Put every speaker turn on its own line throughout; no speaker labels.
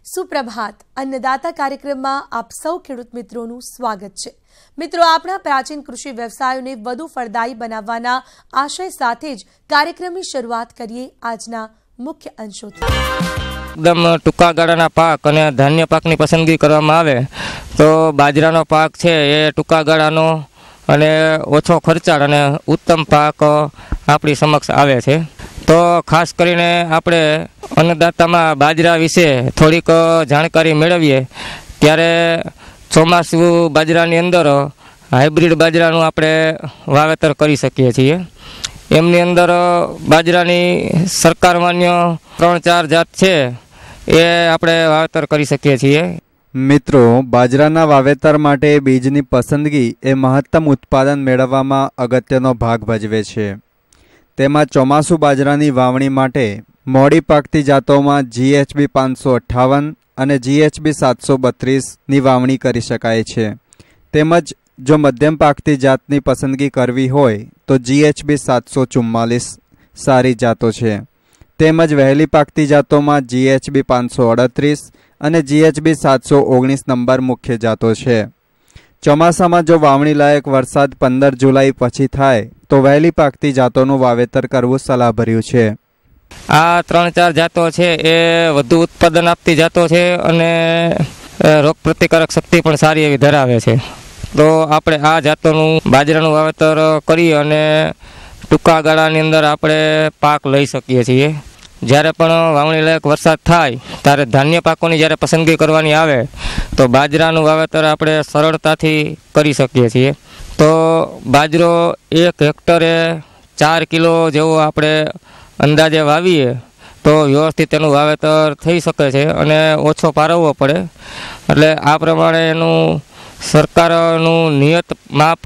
સુપ્રભાત અન્નદાતા કાર્યક્રમમાં આપ સૌ ખેડૂત મિત્રોનું સ્વાગત છે। મિત્રો, આપણા પ્રાચીન કૃષિ વ્યવસાયોને વધુ ફળદાયી બનાવવાના આશય સાથે જ કાર્યક્રમની શરૂઆત કરીએ આજના મુખ્ય અંશોથી।
એકદમ ટૂંકા ગાળાના પાક અને ધાન્ય પાકની પસંદગી કરવામાં આવે તો બાજરાનો પાક છે એ ટૂંકા ગાળાનો અને ઓછો ખર્ચાળ અને ઉત્તમ પાક આપણી સમક્ષ આવે છે। તો ખાસ કરીને આપણે અન્નદાતામાં બાજરા વિશે થોડીક જાણકારી મેળવીએ ત્યારે ચોમાસુ બાજરાની અંદર હાઇબ્રિડ બાજરાનું આપણે વાવેતર કરી શકીએ છીએ। એમની અંદર બાજરાની સરકાર માન્ય 3-4 જાત છે એ આપણે વાવેતર કરી શકીએ છીએ।
મિત્રો, બાજરાના વાવેતર માટે બીજની પસંદગી એ મહત્તમ ઉત્પાદન મેળવવામાં અગત્યનો ભાગ ભજવે છે। તેમાં ચોમાસુ બાજરાની વાવણી માટે મોડી પાકતી જાતોમાં GHB 558 અને GHB 732ની વાવણી કરી શકાય છે। તેમજ જો મધ્યમ પાકતી જાતની પસંદગી કરવી હોય તો GHB 744 સારી જાતો છે। તેમજ વહેલી પાકતી જાતોમાં GHB 538 અને GHB 719 નંબર મુખ્ય જાતો છે। ચોમાસામાં જો વાવણી લાયક વરસાદ 15 જુલાઈ પછી થાય તો વહેલી પાકતી જાતોનું વાવેતર કરવું સલાહભર્યું છે।
આ 3-4 જાતો છે એ વધુ ઉત્પાદન આપતી જાતો છે અને રોગ પ્રતિકારક શક્તિ પણ સારી એવી ધરાવે છે। તો આપણે આ જાતોનું બાજરાનું વાવેતર કરી અને ટૂંકા ગાળાની અંદર આપણે પાક લઈ શકીએ છીએ। જ્યારે પણ વાવણી લાયક વરસાદ થાય ત્યારે ધાન્ય પાકોની જ્યારે પસંદગી કરવાની આવે તો બાજરાનું વાવેતર આપણે સરળતાથી કરી શકીએ છીએ। તો બાજરો 1 હેક્ટરે 4 કિલો જેવો આપણે અંદાજે વાવીએ તો વ્યવસ્થિત એનું વાવેતર થઈ શકે છે અને ઓછો પારવવો પડે। એટલે આ પ્રમાણે એનું સરકારનું નિયત માપ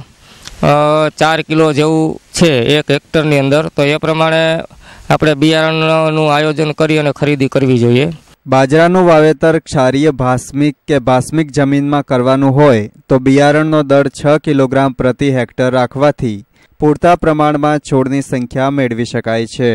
4 કિલો જેવું છે 1 હેક્ટરની અંદર। તો એ પ્રમાણે આપણે બિયારણનું આયોજન કરી અને ખરીદી કરવી જોઈએ।
બાજરાનું વાવેતર ક્ષારીય ભાસ્મિક કે ભાસ્મિક જમીનમાં કરવાનું હોય તો બિયારણનો દર 6 કિલોગ્રામ પ્રતિ હેક્ટર રાખવાથી પૂરતા પ્રમાણમાં છોડની સંખ્યા મેળવી શકાય છે।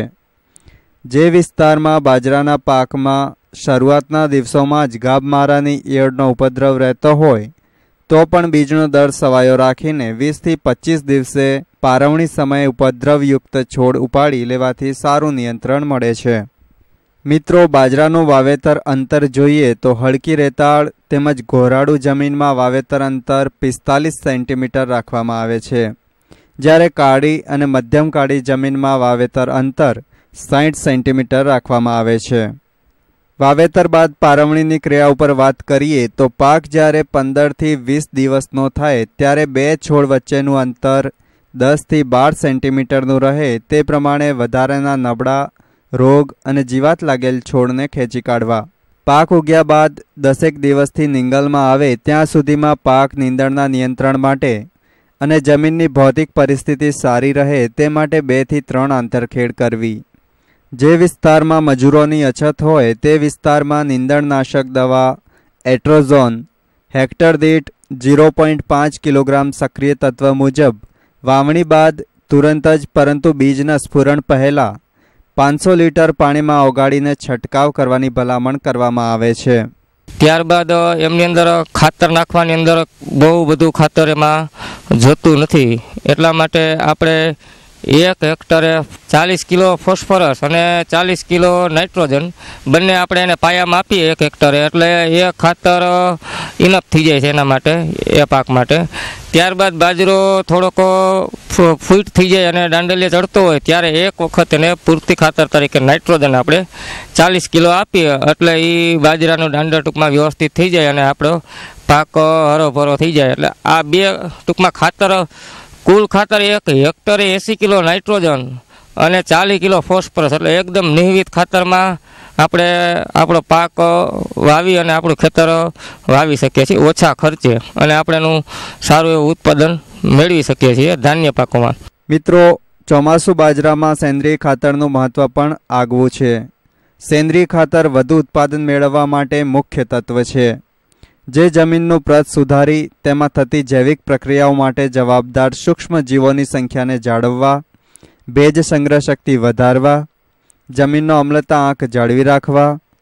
જે વિસ્તારમાં બાજરાના પાકમાં શરૂઆતના દિવસોમાં જ ગાભમારાની ઈયળનો ઉપદ્રવ રહેતો હોય તો પણ બીજનો દર સવાયો રાખીને 20 થી 25 દિવસે પારવણી સમયે ઉપદ્રવયુક્ત છોડ ઉપાડી લેવાથી સારું નિયંત્રણ મળે છે। મિત્રો, બાજરાનું વાવેતર અંતર જોઈએ તો હળકી રેતાળ તેમજ ઘોરાડુ જમીનમાં વાવેતર અંતર 45 સેન્ટીમીટર રાખવામાં આવે છે, જ્યારે કાળી અને મધ્યમ કાળી જમીનમાં વાવેતર અંતર 60 સેન્ટીમીટર રાખવામાં આવે છે। વાવેતર બાદ પારવણીની ક્રિયા ઉપર વાત કરીએ તો પાક જ્યારે 15 થી 20 દિવસનો થાય ત્યારે 2 છોડ વચ્ચેનું અંતર 10 થી 12 સેન્ટીમીટરનું રહે તે પ્રમાણે વધારાના નબળા, રોગ અને જીવાત લાગેલ છોડને ખેંચી કાઢવા। પાક ઉગ્યા બાદ 10 દિવસથી નીંગલમાં આવે ત્યાં સુધીમાં પાક નીંદણના નિયંત્રણ માટે અને જમીનની ભૌતિક પરિસ્થિતિ સારી રહે તે માટે 2 થી 3 આંતરખેડ કરવી। જે વિસ્તારમાં મજૂરોની અછત હોય તે વિસ્તારમાં નીંદણનાશક દવા એટ્રોઝોન હેક્ટર દીઠ 0.5 કિલોગ્રામ સક્રિય તત્વ મુજબ વાવણી બાદ તુરંત જ પરંતુ બીજના સ્ફુરણ પહેલાં 500 લીટર પાણીમાં ઓગાળીને છંટકાવ કરવાની ભલામણ કરવામાં આવે છે।
ત્યારબાદ એમની અંદર ખાતર નાખવાની અંદર બહુ બધું ખાતર એમાં જોતું નથી। એટલા માટે આપણે 1 હેક્ટરે 40 કિલો ફોસ્ફરસ અને 40 કિલો નાઇટ્રોજન બંને આપણે એને પાયામાં આપીએ 1 હેક્ટરે એટલે એ ખાતર ઇનફ થઈ જાય છે એના માટે, એ પાક માટે। ત્યારબાદ બાજરો થોડોક ફૂટ થઈ જાય અને દાંડલીએ ચડતો હોય ત્યારે એક વખત એને પૂરતી ખાતર તરીકે નાઇટ્રોજન આપણે 40 કિલો આપીએ એટલે એ બાજરાનું દાંડર ટૂંકમાં વ્યવસ્થિત થઈ જાય અને આપણો પાક હરોભરો થઈ જાય। એટલે આ બે ટૂંકમાં ખાતર કુલ ખાતર 1 હેક્ટરે 80 કિલો નાઇટ્રોજન અને 40 કિલો ફોસ્ફરસ એટલે એકદમ નિયમિત ખાતરમાં આપણે આપણો પાક વાવી અને આપણું ખેતર વાવી શકીએ છીએ ઓછા ખર્ચે અને આપણે એનું સારું એવું ઉત્પાદન મેળવી શકીએ છીએ ધાન્ય પાકોમાં।
મિત્રો, ચોમાસુ બાજરામાં સેન્દ્રિય ખાતરનું મહત્વ પણ આગવું છે। સેન્દ્રિય ખાતર વધુ ઉત્પાદન મેળવવા માટે મુખ્ય તત્વ છે જે જમીનનું પ્રત સુધારી તેમાં થતી જૈવિક પ્રક્રિયાઓ માટે જવાબદાર સૂક્ષ્મ જીવોની સંખ્યાને જાળવવા, ભેજ સંગ્રહ શક્તિ વધારવા, જમીનનો અમ્લતા આંક જાળવી રાખવા,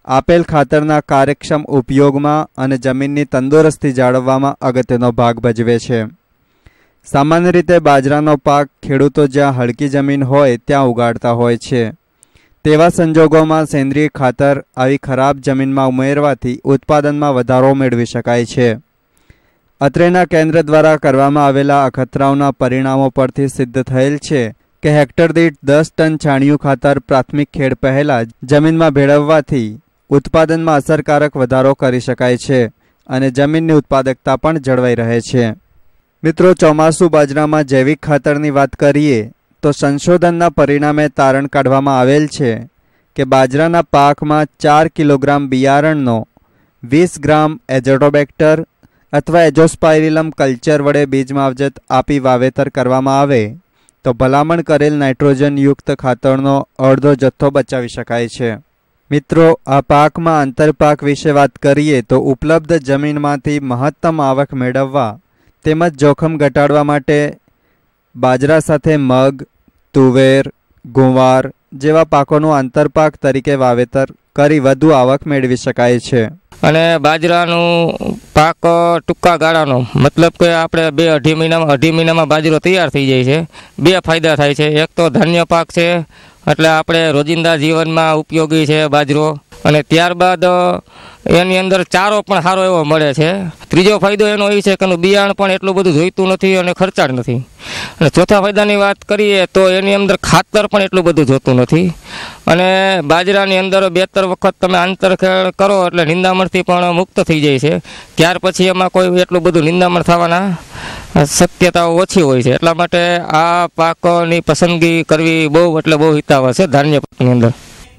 આપેલ ખાતરના કાર્યક્ષમ ઉપયોગમાં અને જમીનની તંદુરસ્તી જાળવવામાં અગત્યનો ભાગ ભજવે છે. સામાન્ય રીતે બાજરાનો પાક ખેડૂતો જ્યાં હલકી જમીન હોય ત્યાં ઉગાડતા હોય છે. તેવા સંજોગોમાં સેન્દ્રિય ખાતર આવી ખરાબ જમીનમાં ઉમેરવાથી ઉત્પાદનમાં વધારો મેળવી શકાય છે. અત્રેના કેન્દ્ર દ્વારા કરવામાં આવેલા અખતરાઓના પરિણામો પરથી સિદ્ધ થયેલ છે કે હેક્ટર દીઠ 10 ટન છાણિયું ખાતર પ્રાથમિક ખેડ પહેલાં જમીનમાં ભેળવવાથી ઉત્પાદનમાં અસરકારક વધારો કરી શકાય છે અને જમીનની ઉત્પાદકતા પણ જળવાઈ રહે છે. મિત્રો, ચોમાસુ બાજરામાં જૈવિક ખાતરની વાત કરીએ તો સંશોધનના પરિણામે તારણ કાઢવામાં આવેલ છે કે બાજરાના પાકમાં 4 કિલોગ્રામ બિયારણનો 20 ગ્રામ એઝોટોબેક્ટર અથવા એઝોસ્પાયરિલમ કલ્ચર વડે બીજ માવજત આપી વાવેતર કરવામાં આવે તો ભલામણ કરેલ નાઇટ્રોજનયુક્ત ખાતરનો અડધો જથ્થો બચાવી શકાય છે. મિત્રો, આ પાકમાં આંતરપાક વિશે વાત કરીએ તો ઉપલબ્ધ જમીનમાંથી મહત્તમ આવક મેળવવા તેમજ જોખમ ઘટાડવા માટે બાજરા સાથે મગ, તુવેર, ગુંવાર જેવા પાકોનું આંતરપાક તરીકે વાવેતર કરી વધુ આવક મેળવી શકાય છે.
અને બાજરાનું પાક ટૂંકા ગાળાનો મતલબ કે આપણે 2-2.5 મહિનામાં બાજરો તૈયાર થઈ જાય છે. 2 ફાયદા થાય છે. એક તો ધાન્ય પાક છે એટલે આપણે રોજિંદા જીવનમાં ઉપયોગી છે બાજરો, અને ત્યારબાદ એની અંદર ચારો પણ સારો એવો મળે છે. ત્રીજો ફાયદો એનો એ છે કે એનું બિયારણ પણ એટલું બધું જોઈતું નથી અને ખર્ચાળ નથી. અને ચોથા ફાયદાની વાત કરીએ તો એની અંદર ખાતર પણ એટલું બધું જોતું નથી. અને બાજરાની અંદર 2-3 વખત તમે આંતરખેડ કરો એટલે નિંદામણથી પણ મુક્ત થઈ જાય છે. ત્યાર પછી એમાં કોઈ એટલું બધું નિંદામણ થવાના શક્યતાઓ ઓછી હોય છે. એટલા માટે આ પાકની પસંદગી કરવી બહુ હિતાવહ છે ધાન્ય પાકની અંદર.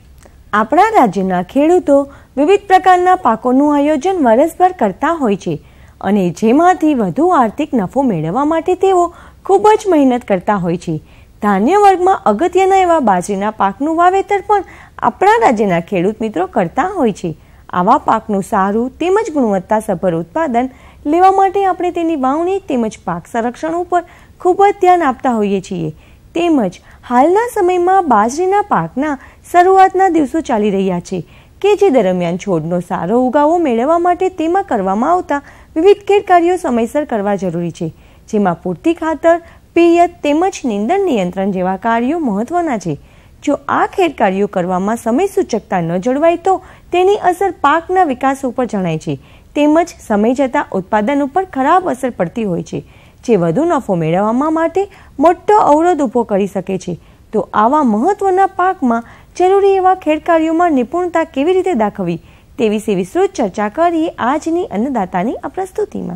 આપણા રાજ્યના ખેડૂતો વિવિધ પ્રકારના પાકોનું આયોજન વર્ષભર કરતા હોય છે અને જેમાંથી વધુ આર્થિક નફો મેળવવા માટે તેઓ ખૂબ જ મહેનત કરતા હોય છે. ધાન્ય વર્ગમાં અગત્યના એવા બાજરીના પાકનું વાવેતર પણ આપણા રાજ્યના ખેડૂત મિત્રો કરતા હોય છે. આવા પાકનું સારું તેમજ ગુણવત્તાસભર ઉત્પાદન લેવા માટે આપણે તેની વાવણી તેમજ પાક સંરક્ષણ ઉપર ખૂબ જ ધ્યાન આપતા હોઈએ છીએ. તેમજ હાલના સમયમાં બાજરીના પાકના શરૂઆતના દિવસો ચાલી રહ્યા છે કે જે દરમિયાન છોડનો સારો ઉગાવો મેળવવા માટે તેમાં કરવામાં આવતા વિવિધ ખેડ કાર્યો સમયસર કરવા જરૂરી છે, જેમાં પૂરતી ખાતર, પિયત તેમજ નીંદણ નિયંત્રણ જેવા કાર્યો મહત્વના છે. જો આ ખેડ કાર્યો કરવામાં સમય સૂચકતા ન જળવાય તો તેની અસર પાકના વિકાસ ઉપર જણાય છે તેમજ સમય જતાં ઉત્પાદન ઉપર ખરાબ અસર પડતી હોય છે, જે વધુ નફો મેળવવા માટે મોટો અવરોધ ઊભો કરી શકે છે. તો આવા મહત્વના પાકમાં જરૂરી એવા ખેડ કાર્યોમાં નિપુણતા કેવી રીતે દાખવવી તે વિશે વિસ્તૃત ચર્ચા કરીએ આજની અન્નદાતાની આ પ્રસ્તુતિમાં.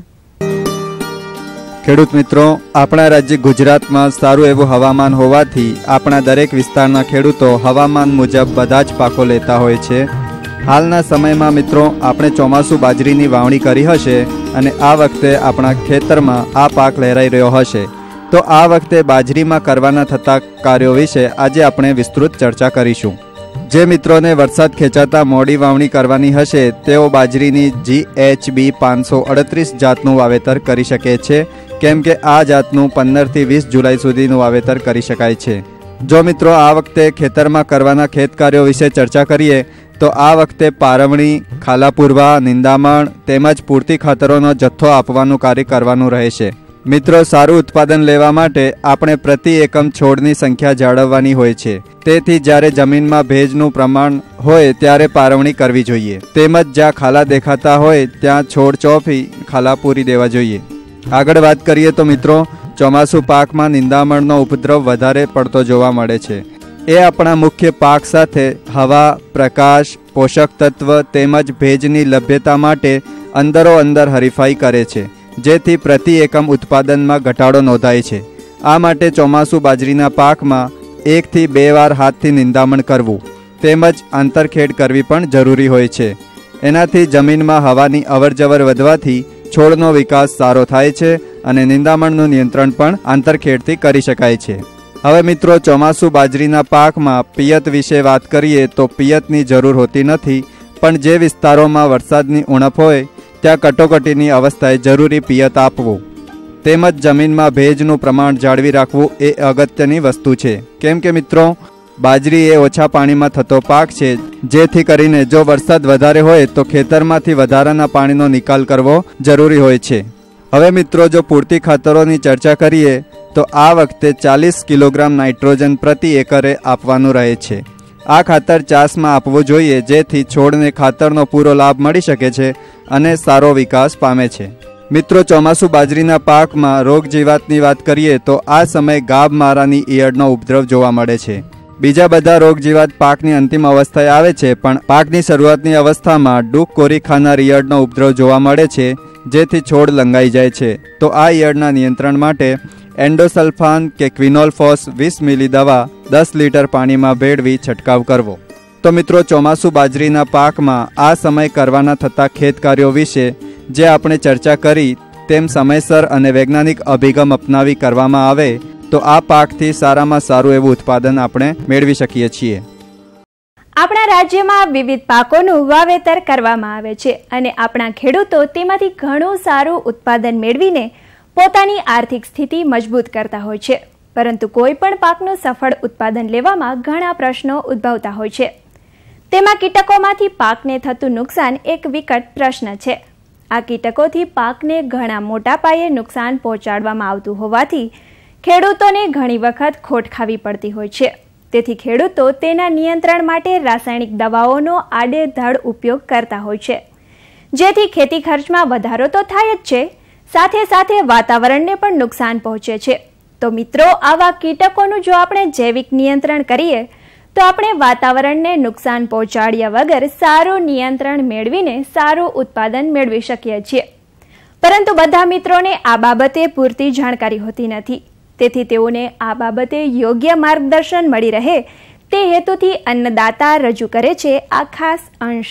ખેડૂત મિત્રો, આપણા રાજ્ય ગુજરાતમાં સારું એવું હવામાન હોવાથી આપણા દરેક વિસ્તારના ખેડૂતો હવામાન મુજબ બધા જ પાકો લેતા હોય છે. હાલના સમયમાં મિત્રો આપણે ચોમાસુ બાજરીની વાવણી કરી હશે અને આ વખતે આપણા ખેતરમાં આ પાક લહેરાઈ રહ્યો હશે. તો આ વખતે બાજરીમાં કરવાના થતા કાર્યો વિશે આજે આપણે વિસ્તૃત ચર્ચા કરીશું. જે મિત્રોને વરસાદ ખેંચાતા મોડી વાવણી કરવાની હશે તેઓ બાજરીની GHB 538 જાતનું વાવેતર કરી શકે છે, કેમ કે આ જાતનું 15 થી 20 જુલાઈ સુધીનું વાવેતર કરી શકાય છે. જો મિત્રો આ વખતે ખેતરમાં કરવાના ખેત કાર્યો વિશે ચર્ચા કરીએ તો આ વખતે પારવણી, ખાલા પૂરવા, નિંદામણ તેમજ પૂરતી ખાતરોનો જથ્થો આપવાનું કાર્ય કરવાનું રહેશે. મિત્રો, સારું ઉત્પાદન લેવા માટે આપણે પ્રતિ એકમ છોડની સંખ્યા જાળવવાની હોય છે. તેથી જ્યારે જમીનમાં ભેજનું પ્રમાણ હોય ત્યારે પારવણી કરવી જોઈએ. તેમજ જ્યાં ખાલા દેખાતા હોય ત્યાં છોડ ચોપી ખાલા પૂરી દેવા જોઈએ. આગળ વાત કરીએ તો મિત્રો, ચોમાસુ પાકમાં નિંદામણનો ઉપદ્રવ વધારે પડતો જોવા મળે છે. એ આપણા મુખ્ય પાક સાથે હવા, પ્રકાશ, પોષક તત્વ તેમજ ભેજની લભ્યતા માટે અંદરો અંદર હરીફાઈ કરે છે, જેથી પ્રતિ એકમ ઉત્પાદનમાં ઘટાડો નોંધાય છે. આ માટે ચોમાસુ બાજરીના પાકમાં 1 થી 2 વાર હાથથી નિંદામણ કરવું તેમજ આંતરખેડ કરવી પણ જરૂરી હોય છે. એનાથી જમીનમાં હવાની અવરજવર વધવાથી છોડનો વિકાસ સારો થાય છે અને નિંદામણનું નિયંત્રણ પણ આંતરખેડથી કરી શકાય છે. હવે મિત્રો, ચોમાસુ બાજરીના પાકમાં પિયત વિશે વાત કરીએ તો પિયતની જરૂર હોતી નથી, પણ જે વિસ્તારોમાં વરસાદની ઉણપ હોય ત્યાં કટોકટીની અવસ્થાએ જરૂરી પિયત આપવું તેમજ જમીનમાં ભેજનું પ્રમાણ જાળવી રાખવું એ અગત્યની વસ્તુ છે. કેમ કે મિત્રો, બાજરી એ ઓછા પાણીમાં થતો પાક છે, જેથી કરીને જો વરસાદ વધારે હોય તો ખેતરમાંથી વધારાના પાણીનો નિકાલ કરવો જરૂરી હોય છે. હવે મિત્રો, જો પૂરતી ખાતરોની ચર્ચા કરીએ તો આ વખતે 40 કિલોગ્રામ નાઇટ્રોજન પ્રતિ એકરે આપવાનું રહે છે. આ ખાતર ચાસમાં આપવું જોઈએ, જેથી છોડને ખાતરનો પૂરો લાભ મળી શકે છે અને સારો વિકાસ પામે છે. મિત્રો, ચોમાસુ બાજરીના પાકમાં રોગ જીવાતની વાત કરીએ તો આ સમયે ગાબ મારાની ઈયળનો ઉપદ્રવ જોવા મળે છે. બીજા બધા રોગ જીવાત પાકની અંતિમ અવસ્થાએ આવે છે, પણ પાકની શરૂઆતની અવસ્થામાં ડૂક કોરી ખાનાર ઈયળનો ઉપદ્રવ જોવા મળે છે, જેથી છોડ લંગાઈ જાય છે. તો આ ઈયળના નિયંત્રણ માટે એન્ડોસલ્ફાન કે ક્વિનોલફોસ 20 મિલી દવા 10 લીટર પાણીમાં ભેળવી છંટકાવ કરવો. તો મિત્રો, ચોમાસુ બાજરીના પાકમાં આ સમય કરવાના થતા ખેત કાર્યો વિશે જે આપણે ચર્ચા કરી તેમ સમયસર અને વૈજ્ઞાનિક અભિગમ અપનાવી કરવામાં આવે તો આ પાકથી સારામાં સારું એવું ઉત્પાદન આપણે મેળવી શકીએ છીએ.
આપણા રાજ્યમાં વિવિધ પાકોનું વાવેતર કરવામાં આવે છે અને આપણા ખેડૂતો તેમાંથી ઘણું સારું ઉત્પાદન મેળવીને પોતાની આર્થિક સ્થિતિ મજબૂત કરતા હોય છે. પરંતુ કોઈ પણ પાકનું સફળ ઉત્પાદન લેવામાં ઘણા પ્રશ્નો ઉદ્ભવતા હોય છે. તેમાં કીટકોમાંથી પાકને થતું નુકસાન એક વિકટ પ્રશ્ન છે. આ કીટકોથી પાકને ઘણા મોટા પાયે નુકસાન પહોંચાડવામાં આવતું હોવાથી ખેડૂતોને ઘણી વખત ખોટ ખાવી પડતી હોય છે. તેથી ખેડૂતો તેના નિયંત્રણ માટે રાસાયણિક દવાઓનો આડેધડ ઉપયોગ કરતા હોય છે, જેથી ખેતી ખર્ચમાં વધારો તો થાય જ છે, સાથે સાથે વાતાવરણને પણ નુકસાન પહોંચે છે. તો મિત્રો, આવા કીટકોનું જો આપણે જૈવિક નિયંત્રણ કરીએ તો આપણે વાતાવરણને નુકસાન પહોંચાડ્યા વગર સારું નિયંત્રણ મેળવીને સારું ઉત્પાદન મેળવી શકીએ છીએ. પરંતુ બધા મિત્રોને આ બાબતે પૂરતી જાણકારી હોતી નથી. તેથી તેઓને આ બાબતે યોગ્ય માર્ગદર્શન મળી રહે તે હેતુથી અન્નદાતા રજૂ કરે છે આ ખાસ અંશ.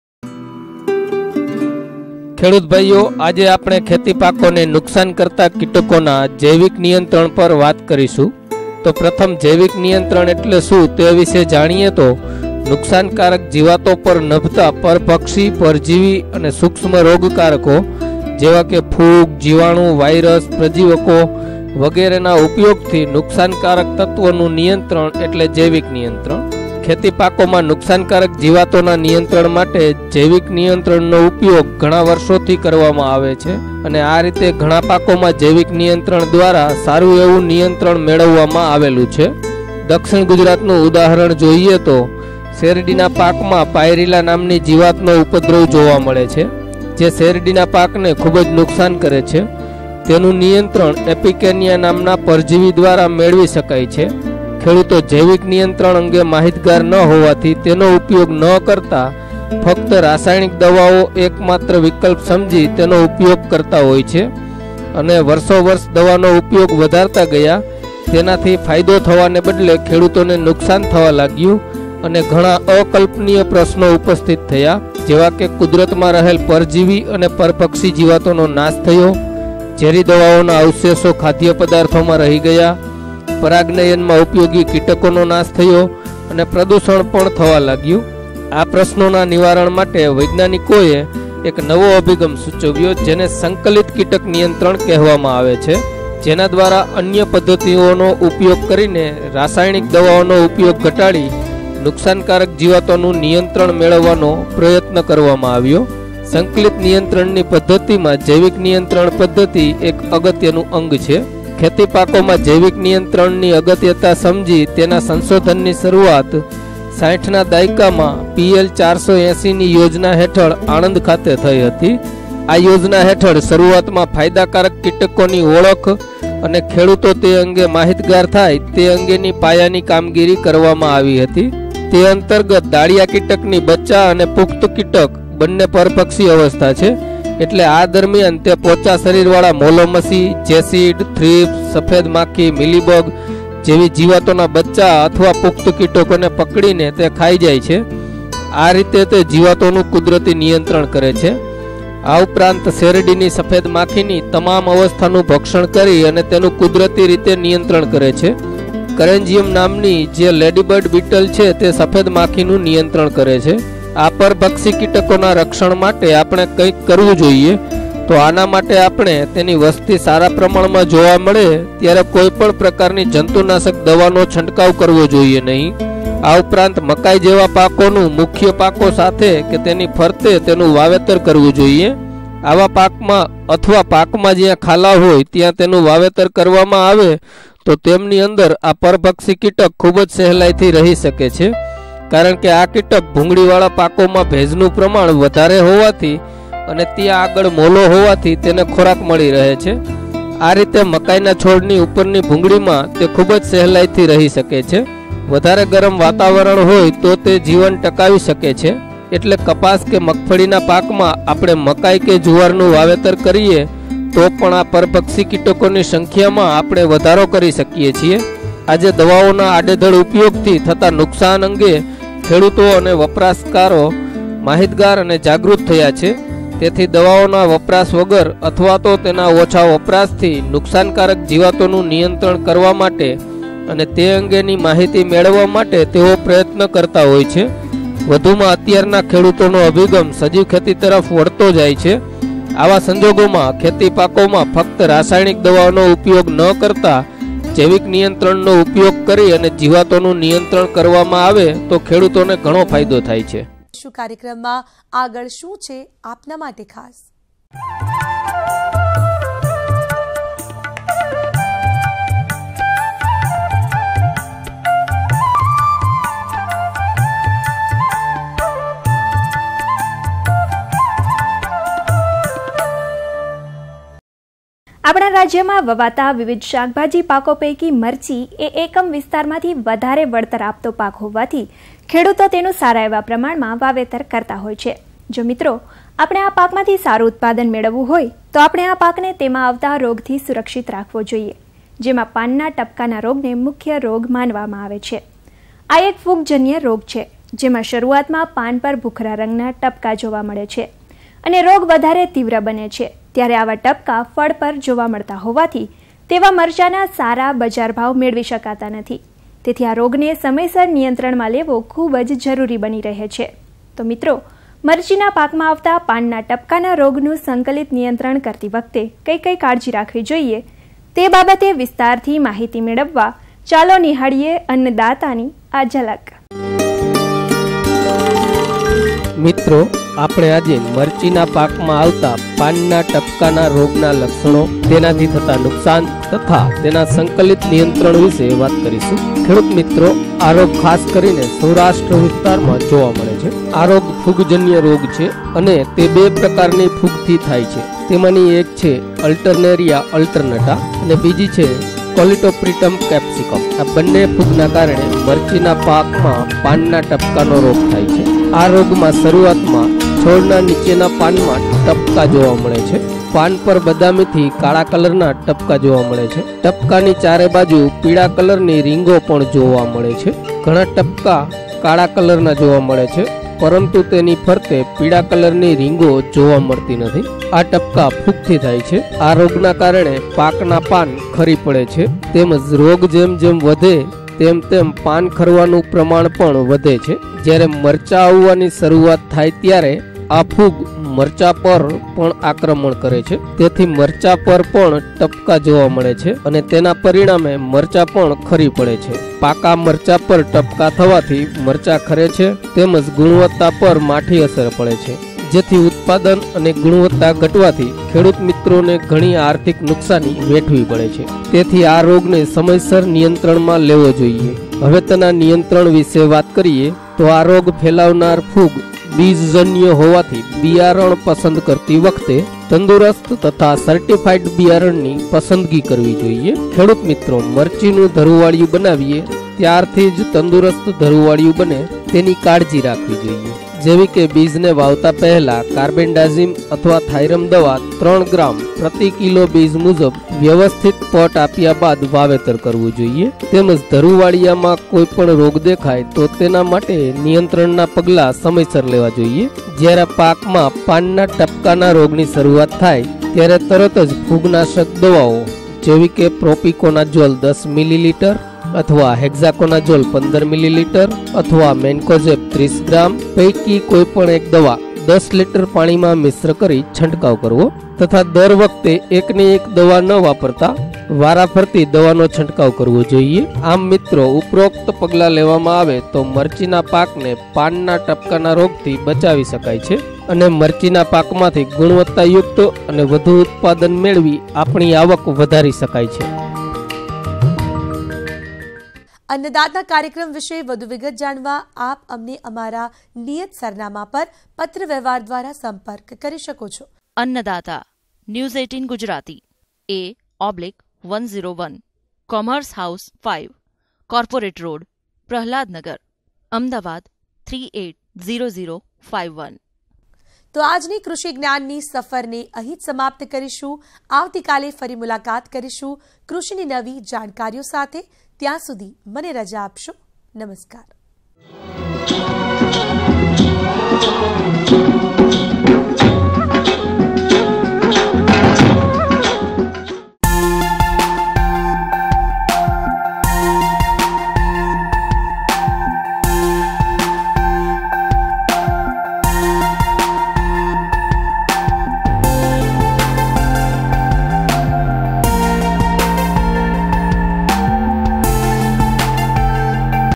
ખેડૂત ભાઈઓ, આજે આપણે ખેતી પાકોને નુકસાન કરતા કીટકોના જૈવિક નિયંત્રણ પર વાત કરીશું. તો પ્રથમ જૈવિક નિયંત્રણ એટલે શું તે વિશે જાણીએ તો નુકસાનકારક જીવાતો પર નભતા પરભક્ષી, પરજીવી અને સૂક્ષ્મ રોગકારકો જેવા કે ફૂગ, જીવાણુ, વાયરસ, પ્રજીવકો વગેરેના ઉપયોગથી નુકસાનકારક તત્વોનું નિયંત્રણ એટલે જૈવિક નિયંત્રણ. ખેતી પાકોમાં નુકસાનકારક જીવાતોના નિયંત્રણ માટે જૈવિક નિયંત્રણનો ઉપયોગ ઘણા વર્ષોથી કરવામાં આવે છે અને આ રીતે ઘણા પાકોમાં જૈવિક નિયંત્રણ દ્વારા સારું એવું નિયંત્રણ મેળવવામાં આવેલું છે. દક્ષિણ ગુજરાતનું ઉદાહરણ જોઈએ તો શેરડીના પાકમાં પાયરીલા નામની જીવાતનો ઉપદ્રવ જોવા મળે છે, જે શેરડીના પાકને ખૂબ જ નુકસાન કરે છે. તેનું નિયંત્રણ એપિકેનિયા નામના પરજીવી દ્વારા મેળવી શકાય છે. ખેડૂતો જૈવિક નિયંત્રણ અંગે માહિતગાર ન હોવાથી તેનો ઉપયોગ ન કરતા ફક્ત રાસાયણિક દવાઓ એકમાત્ર વિકલ્પ સમજી તેનો ઉપયોગ કરતા હોય છે અને વર્ષો વર્ષ દવાનો ઉપયોગ વધારતા ગયા. તેનાથી ફાયદો થવાને બદલે ખેડૂતોને નુકસાન થવા લાગ્યું અને ઘણા અકલ્પનીય પ્રશ્નો ઉપસ્થિત થયા, જેવા કે કુદરતમાં રહેલ પરજીવી અને પરભક્ષી જીવાતોનો નાશ થયો, ઝેરી દવાઓના અવશેષો ખાદ્ય પદાર્થોમાં રહી ગયા, પરાગનયનમાં ઉપયોગી કીટકોનો નાશ થયો અને પ્રદૂષણ પણ થવા લાગ્યું. આ પ્રશ્નોના નિવારણ માટે વૈજ્ઞાનિકોએ એક નવો અભિગમ સૂચવ્યો, જેને સંકલિત કીટક નિયંત્રણ કહેવામાં આવે છે, જેના દ્વારા અન્ય પદ્ધતિઓનો ઉપયોગ કરીને રાસાયણિક દવાઓનો ઉપયોગ ઘટાડી નુકસાનકારક જીવાતોનું નિયંત્રણ મેળવવાનો પ્રયત્ન કરવામાં આવ્યો. સંકલિત નિયંત્રણની પદ્ધતિમાં જૈવિક નિયંત્રણ પદ્ધતિ એક અગત્યનું અંગ છે. ખેતી પાકોમાં જૈવિક નિયંત્રણની અગત્યતા સમજી તેના સંશોધનની શરૂઆત 60ના દાયકામાં PL 480ની યોજના હેઠળ આણંદ ખાતે થઈ હતી. આ યોજના હેઠળ શરૂઆતમાં ફાયદાકારક કીટકોની ઓળખ અને ખેડૂતો તે અંગે માહિતગાર થાય તે અંગેની પાયાની કામગીરી કરવામાં આવી હતી. તે અંતર્ગત દાળિયા કીટકની બચ્ચા અને પુખ્ત કીટક બંને પરભક્ષી અવસ્થા છે, એટલે આ દરમિયાન તે પોચા શરીરવાળા મોલોમસી, જેસીડ, થ્રીપ્સ, સફેદ માખી, મિલીબગ જેવી જીવાતોના બચ્ચા અથવા પુખ્ત કીટકોને પકડીને તે ખાઈ જાય છે. આ રીતે તે જીવાતોનું કુદરતી નિયંત્રણ કરે છે. આ ઉપરાંત શેરડીની સફેદ માખીની તમામ અવસ્થાનું ભક્ષણ કરી અને તેનું કુદરતી રીતે નિયંત્રણ કરે છે. કરેન્જિયમ નામની જે લેડીબર્ડ બીટલ છે તે સફેદ માખીનું નિયંત્રણ કરે છે. આ પરભક્ષી કીટકોના રક્ષણ માટે આપણે કંઈક કરવું જોઈએ. તો આના માટે આપણે તેની વસ્તી સારા પ્રમાણમાં જોવા મળે ત્યારે કોઈ પણ પ્રકારની જંતુનાશક દવાનો છંટકાવ કરવો જોઈએ નહીં. આ ઉપરાંત મકાઈ જેવા પાકોનું મુખ્ય પાકો સાથે કે તેની ફરતે તેનું વાવેતર કરવું જોઈએ. આવા પાકમાં અથવા પાકમાં જ્યાં ખાલા હોય ત્યાં તેનું વાવેતર કરવામાં આવે તો તેમની અંદર આ પરભક્ષી કીટક ખૂબ જ સહેલાઈથી રહી શકે છે, કારણ કે આ કીટક ભૂંગળીવાળા પાકોમાં ભેજનું પ્રમાણ વધારે હોવાથી અને ત્યાં આગળ મોલો હોવાથી તેને ખોરાક મળી રહે છે. આ રીતે મકાઈના છોડની ઉપરની ભૂંગળીમાં તે ખૂબ જ સહેલાઈથી રહી શકે છે. વધારે ગરમ વાતાવરણ હોય તો તે જીવન ટકાવી શકે છે. એટલે કપાસ કે મગફળીના પાકમાં આપણે મકાઈ કે જુવારનું વાવેતર કરીએ તો પણ આ પરભક્ષી કીટકોની સંખ્યામાં આપણે વધારો કરી શકીએ છીએ. આજે દવાઓના આડેધડ ઉપયોગથી થતા નુકસાન અંગે ખેડૂતો અને વપરાશકારો માહિતગાર અને જાગૃત થયા છે. તેથી દવાઓના વપરાશ વગર અથવા તો તેના ઓછા વપરાશથી નુકસાનકારક જીવાતોનું નિયંત્રણ કરવા માટે અને તે અંગેની માહિતી મેળવવા માટે તેઓ પ્રયત્ન કરતા હોય છે. વધુમાં અત્યારના ખેડૂતોનો અભિગમ સજીવ ખેતી તરફ વળતો જાય છે. આવા સંજોગોમાં ખેતી પાકોમાં ફક્ત રાસાયણિક દવાઓનો ઉપયોગ ન કરતા જૈવિક નિયંત્રણનો ઉપયોગ કરી અને જીવાતોનું નિયંત્રણ કરવામાં આવે તો ખેડૂતોને ઘણો ફાયદો થાય છે.
શું કાર્યક્રમમાં આગળ શું છે આપના માટે ખાસ?
આપણા રાજ્યમાં વવાતા વિવિધ શાકભાજી પાકો પૈકી મરચી એ એકમ વિસ્તારમાંથી વધારે વળતર આપતો પાક હોવાથી ખેડૂતો તેનું સારા એવા પ્રમાણમાં વાવેતર કરતા હોય છે. જો મિત્રો આપણે આ પાકમાંથી સારું ઉત્પાદન મેળવવું હોય તો આપણે આ પાકને તેમાં આવતા રોગથી સુરક્ષિત રાખવો જોઈએ, જેમાં પાનના ટપકાના રોગને મુખ્ય રોગ માનવામાં આવે છે. આ એક ફૂગજન્ય રોગ છે, જેમાં શરૂઆતમાં પાન પર ભૂખરા રંગના ટપકા જોવા મળે છે અને રોગ વધારે તીવ્ર બને છે ત્યારે આવા ટપકા ફળ પર જોવા મળતા હોવાથી તેવા મરચાના સારા બજાર ભાવ મેળવી શકાતા નથી. તેથી આ રોગને સમયસર નિયંત્રણમાં લેવો ખૂબ જ જરૂરી બની રહે છે. તો મિત્રો, મરચીના પાકમાં આવતા પાનના ટપકાના રોગનું સંકલિત નિયંત્રણ કરતી વખતે કઈ કાળજી રાખવી જોઈએ તે બાબતે વિસ્તારથી માહિતી મેળવવા ચાલો નિહાળીએ અન્નદાતાની આ ઝલક.
મિત્રો, આપણે આજે મરચીના પાકમાં આવતા પાનના ટપકાના રોગના લક્ષણો, તેનાથી થતા નુકસાન તથા તેના સંકલિત નિયંત્રણ વિશે વાત કરીશું. ખેડૂત મિત્રો, આ રોગ ખાસ કરીને સૌરાષ્ટ્ર વિસ્તારમાં જોવા મળે છે. આ રોગ ફૂગજન્ય રોગ છે અને તે બે પ્રકારની ફૂગથી થાય છે. તેમાંની એક છે અલ્ટરનેરિયા અલ્ટરનેટા અને બીજી છે કોલિટોપ્રિટમ કેપ્સિકમ. આ બંને ફૂગના કારણે મરચીના પાકમાં પાનના ટપકાનો રોગ થાય છે. આ રોગમાં શરૂઆતમાં છોડના નીચેના પાનમાં ટપકા જોવા મળે છે. પાન પર બદામીથી કાળા કલરના ટપકા જોવા મળે છે. ટપકાની ચારે બાજુ પીળા કલરની રીંગો પણ જોવા મળે છે. ઘણા ટપકા કાળા કલરના જોવા મળે છે, પરંતુ તેની ફરતે પીળા કલરની રીંગો જોવા મળતી નથી. આ ટપકા ફૂગથી થાય છે. આ રોગના કારણે પાકના પાન ખરી પડે છે, તેમજ રોગ જેમ જેમ વધે તેમ તેમ પાન ખરવાનું પ્રમાણ પણ વધે છે. જ્યારે મરચા આવવાની શરૂઆત થાય ત્યારે આ ફૂગ મરચા પર પણ આક્રમણ કરે છે. તેથી મરચા પર પણ ટપકા જોવા મળે છે અને તેના પરિણામે મરચા પણ ખરી પડે છે. પાકા મરચા પર ટપકા થવાથી મરચા ખરે છે, તેમજ ગુણવત્તા પર માઠી અસર પડે છે, જેથી ઉત્પાદન અને ગુણવત્તા ઘટવાથી ખેડૂત મિત્રોને ઘણી આર્થિક નુકસાની વેઠવી પડે છે. તેથી આ રોગને સમયસર નિયંત્રણમાં લેવો જોઈએ. હવે તેના નિયંત્રણ વિશે વાત કરીએ તો આ રોગ ફેલાવનાર ફૂગ બીજજન્ય હોવાથી બિયારણ પસંદ કરતી વખતે તંદુરસ્ત તથા સર્ટિફાઈડ બિયારણની પસંદગી કરવી જોઈએ. ખેડૂત મિત્રો, મરચીનું ધરુવાળિયું બનાવીએ ત્યારથી જ તંદુરસ્ત ધરુવાળિયું બને તેની કાળજી રાખવી જોઈએ. જેવી કે બીજને વાવતા પહેલા કાર્બેન્ડાઝિમ અથવા થાઇરમ દવા 3 ગ્રામ પ્રતિ કિલો બીજ મુજબ વ્યવસ્થિત પટ આપ્યા બાદ વાવેતર કરવું જોઈએ. તેમજ ધરુવાળિયામાં કોઈ પણ રોગ દેખાય તો તેના માટે નિયંત્રણના પગલાં સમયસર લેવા જોઈએ. જ્યારે પાકમાં પાનના ટપકાના રોગની શરૂઆત થાય ત્યારે તરત જ ફૂગનાશક દવાઓ જેવી કે પ્રોપિકોનાઝોલ 10 મિલીલીટર અથવા હેક્ઝાકોનાઝોલ 15 મિલીલીટર અથવા મેન્કોઝેબ 30 ગ્રામ પૈકી કોઈ પણ એક દવા 10 લીટર પાણીમાં મિશ્ર કરી છંટકાવ કરવો તથા દર વખતે એકની એક દવા ન વાપરતા વારાફરતી દવાનો છંટકાવ કરવો જોઈએ. આમ મિત્રો, ઉપરોક્ત પગલાં લેવામાં આવે તો મરચીના પાકને પાનના ટપકાના રોગથી બચાવી શકાય છે અને મરચીના પાકમાંથી ગુણવત્તાયુક્ત અને વધુ ઉત્પાદન મેળવી આપણી આવક વધારી શકાય છે.
અન્નદાતા કાર્યક્રમ વિશે વધુ વિગત જાણવા આપ અમને અમારા નિયત સરનામા પર પત્ર વ્યવહાર દ્વારા સંપર્ક કરી શકો છો.
Annadata news 18 Gujarati A/101 commerce house 5 corporate road Prahladnagar Ahmedabad 380051.
તો આજની કૃષિ જ્ઞાનની સફરને અહીં જ સમાપ્ત કરીશું. આવતીકાલે ફરી મુલાકાત કરીશું કૃષિની નવી જાણકારીઓ સાથે. ત્યાં સુધી મને રજા આપશો. નમસ્કાર.